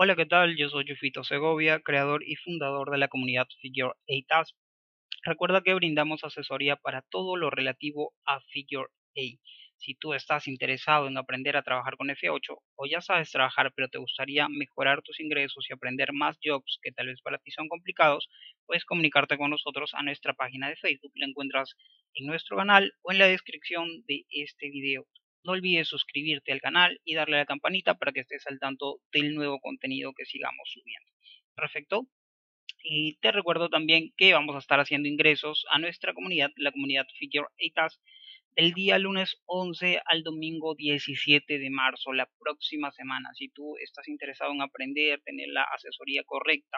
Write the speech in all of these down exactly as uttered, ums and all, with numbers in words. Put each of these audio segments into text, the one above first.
Hola, ¿qué tal? Yo soy Yufito Segovia, creador y fundador de la comunidad Figure eight Task. Recuerda que brindamos asesoría para todo lo relativo a Figure eight. Si tú estás interesado en aprender a trabajar con F ocho o ya sabes trabajar pero te gustaría mejorar tus ingresos y aprender más jobs que tal vez para ti son complicados, puedes comunicarte con nosotros a nuestra página de Facebook. La encuentras en nuestro canal o en la descripción de este video. No olvides suscribirte al canal y darle a la campanita para que estés al tanto del nuevo contenido que sigamos subiendo. Perfecto. Y te recuerdo también que vamos a estar haciendo ingresos a nuestra comunidad, la comunidad Figure eight Task, del día lunes once al domingo diecisiete de marzo, la próxima semana. Si tú estás interesado en aprender, tener la asesoría correcta,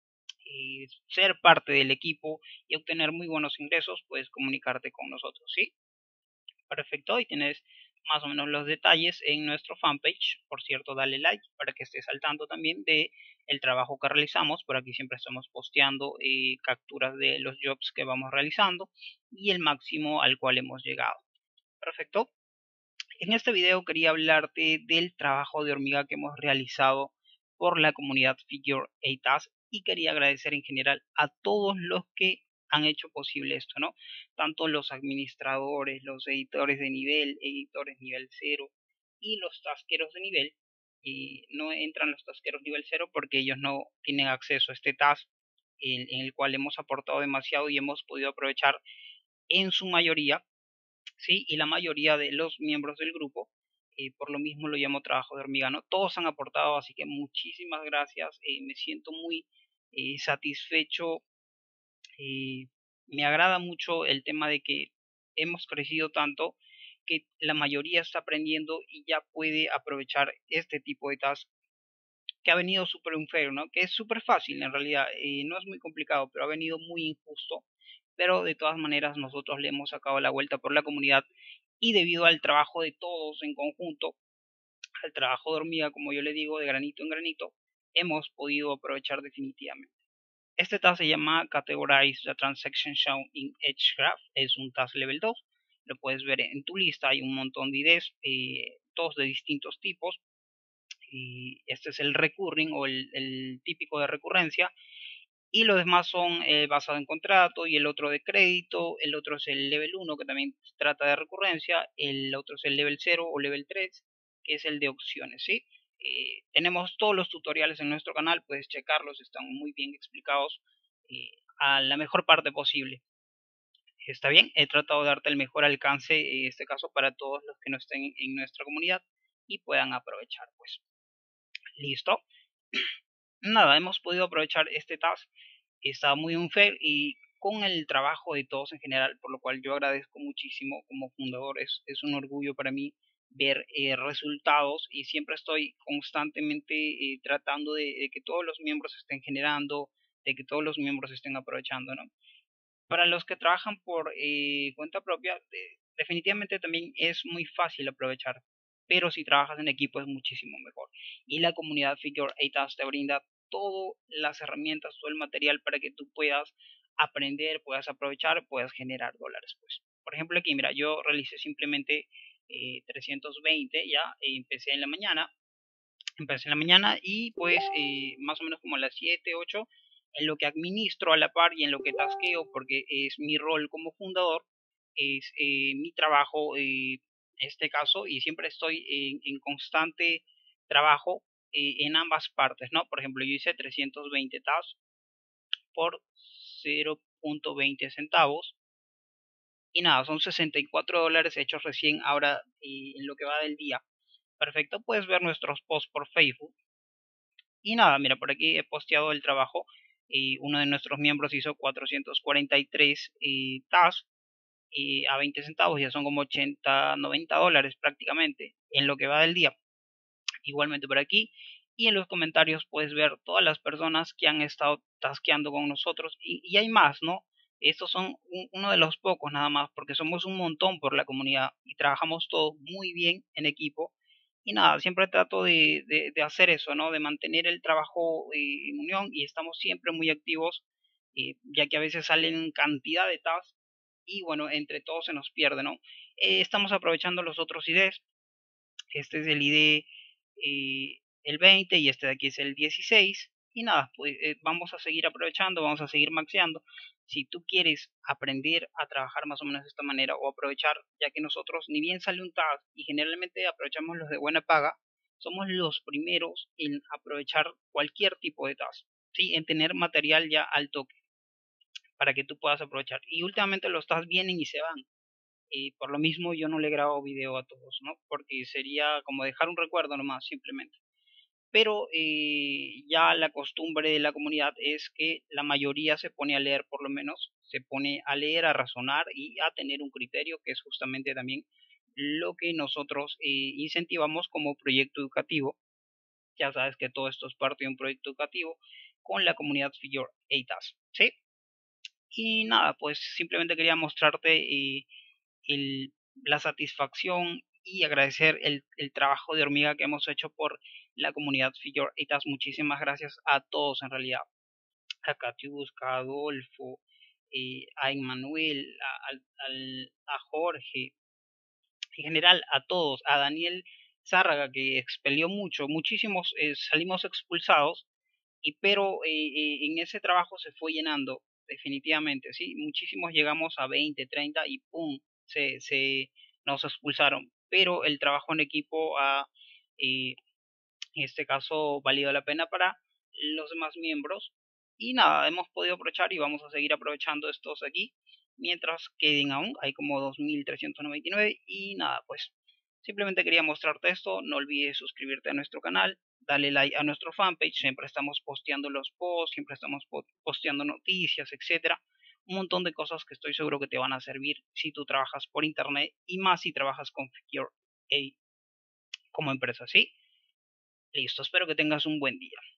eh, ser parte del equipo y obtener muy buenos ingresos, puedes comunicarte con nosotros, ¿sí? Perfecto, y tienes más o menos los detalles en nuestro fanpage. Por cierto, dale like para que estés al tanto también de el trabajo que realizamos. Por aquí siempre estamos posteando eh, capturas de los jobs que vamos realizando y el máximo al cual hemos llegado. Perfecto. En este video quería hablarte del trabajo de hormiga que hemos realizado por la comunidad Figure eight Task y quería agradecer en general a todos los que han hecho posible esto, ¿no? Tanto los administradores, los editores de nivel, editores nivel cero y los tasqueros de nivel. Y no entran los tasqueros nivel cero porque ellos no tienen acceso a este task en, en el cual hemos aportado demasiado y hemos podido aprovechar en su mayoría, ¿sí? Y la mayoría de los miembros del grupo, eh, por lo mismo lo llamo trabajo de hormiga, ¿no? Todos han aportado, así que muchísimas gracias. Eh, me siento muy eh, satisfecho. eh, Me agrada mucho el tema de que hemos crecido tanto que la mayoría está aprendiendo y ya puede aprovechar este tipo de tasks que ha venido súper unfair, ¿no? Que es súper fácil en realidad, eh, no es muy complicado, pero ha venido muy injusto. Pero de todas maneras nosotros le hemos sacado la vuelta por la comunidad y debido al trabajo de todos en conjunto, al trabajo de hormiga, como yo le digo, de granito en granito, hemos podido aprovechar definitivamente. Este task se llama Categorize the Transaction Shown in Edge Graph, es un task level dos, lo puedes ver en tu lista, hay un montón de ideas, eh, todos de distintos tipos, y este es el recurring o el, el típico de recurrencia, y los demás son eh, basados en contrato y el otro de crédito, el otro es el level uno que también trata de recurrencia, el otro es el level cero o level tres que es el de opciones, ¿sí? Eh, tenemos todos los tutoriales en nuestro canal, puedes checarlos, están muy bien explicados eh, a la mejor parte posible. Está bien, he tratado de darte el mejor alcance en este caso para todos los que no estén en nuestra comunidad y puedan aprovechar, pues. Listo. Nada, hemos podido aprovechar este task, está muy unfair y con el trabajo de todos en general, por lo cual yo agradezco muchísimo como fundador, es, es un orgullo para mí ver eh, resultados y siempre estoy constantemente eh, tratando de, de, que todos los miembros estén generando, de que todos los miembros estén aprovechando, ¿no? Para los que trabajan por eh, cuenta propia, de, definitivamente también es muy fácil aprovechar, pero si trabajas en equipo es muchísimo mejor. Y la comunidad Figure eight Task te brinda todas las herramientas, todo el material para que tú puedas aprender, puedas aprovechar, puedas generar dólares. Pues. Por ejemplo, aquí, mira, yo realicé simplemente eh, trescientos veinte, ya eh, empecé en la mañana, empecé en la mañana y pues eh, más o menos como a las siete, ocho, en lo que administro a la par y en lo que tasqueo, porque es mi rol como fundador, es eh, mi trabajo eh, en este caso y siempre estoy en, en constante trabajo eh, en ambas partes, ¿no? Por ejemplo, yo hice trescientos veinte tasks por cero punto veinte centavos y nada, son sesenta y cuatro dólares hechos recién ahora eh, en lo que va del día. Perfecto, puedes ver nuestros posts por Facebook. Y nada, mira, por aquí he posteado el trabajo y uno de nuestros miembros hizo cuatrocientos cuarenta y tres eh, tasks y a veinte centavos, ya son como ochenta, noventa dólares prácticamente en lo que va del día. Igualmente por aquí y en los comentarios puedes ver todas las personas que han estado tasqueando con nosotros y, y hay más, ¿no? Estos son un, uno de los pocos nada más porque somos un montón por la comunidad y trabajamos todos muy bien en equipo y nada, siempre trato de, de, de hacer eso, ¿no? De mantener el trabajo eh, en unión y estamos siempre muy activos, eh, ya que a veces salen cantidad de tasks y bueno, entre todos se nos pierde, ¿no? Eh, estamos aprovechando los otros I Ds. Este es el I D eh, el veinte y este de aquí es el dieciséis. Y nada, pues eh, vamos a seguir aprovechando, vamos a seguir maxeando. Si tú quieres aprender a trabajar más o menos de esta manera o aprovechar, ya que nosotros ni bien sale un task y generalmente aprovechamos los de buena paga, somos los primeros en aprovechar cualquier tipo de task, ¿sí? En tener material ya al toque para que tú puedas aprovechar. Y últimamente los tasks vienen y se van. Y por lo mismo yo no le grabo video a todos, ¿no? Porque sería como dejar un recuerdo nomás, simplemente. Pero eh, ya la costumbre de la comunidad es que la mayoría se pone a leer, por lo menos, se pone a leer, a razonar y a tener un criterio, que es justamente también lo que nosotros eh, incentivamos como proyecto educativo. Ya sabes que todo esto es parte de un proyecto educativo con la comunidad Figure eight Task, ¿sí? Y nada, pues simplemente quería mostrarte eh, el, la satisfacción y agradecer el, el, trabajo de hormiga que hemos hecho por la comunidad Figure eight Task. Muchísimas gracias a todos en realidad, a Katiuska, a Adolfo, eh, a Emmanuel, a, a, a Jorge, en general a todos, a Daniel Zárraga que expelió mucho, muchísimos eh, salimos expulsados, y pero eh, eh, en ese trabajo se fue llenando definitivamente, sí, muchísimos llegamos a veinte, treinta y pum, se, se nos expulsaron, pero el trabajo en equipo ha, eh, en este caso, valido la pena para los demás miembros. Y nada, hemos podido aprovechar y vamos a seguir aprovechando estos aquí mientras queden aún, hay como dos mil trescientos noventa y nueve. Y nada, pues simplemente quería mostrarte esto. No olvides suscribirte a nuestro canal, dale like a nuestro fanpage, siempre estamos posteando los posts, siempre estamos posteando noticias, etcétera. Un montón de cosas que estoy seguro que te van a servir si tú trabajas por internet y más si trabajas con Figure eight como empresa, ¿sí? Listo, espero que tengas un buen día.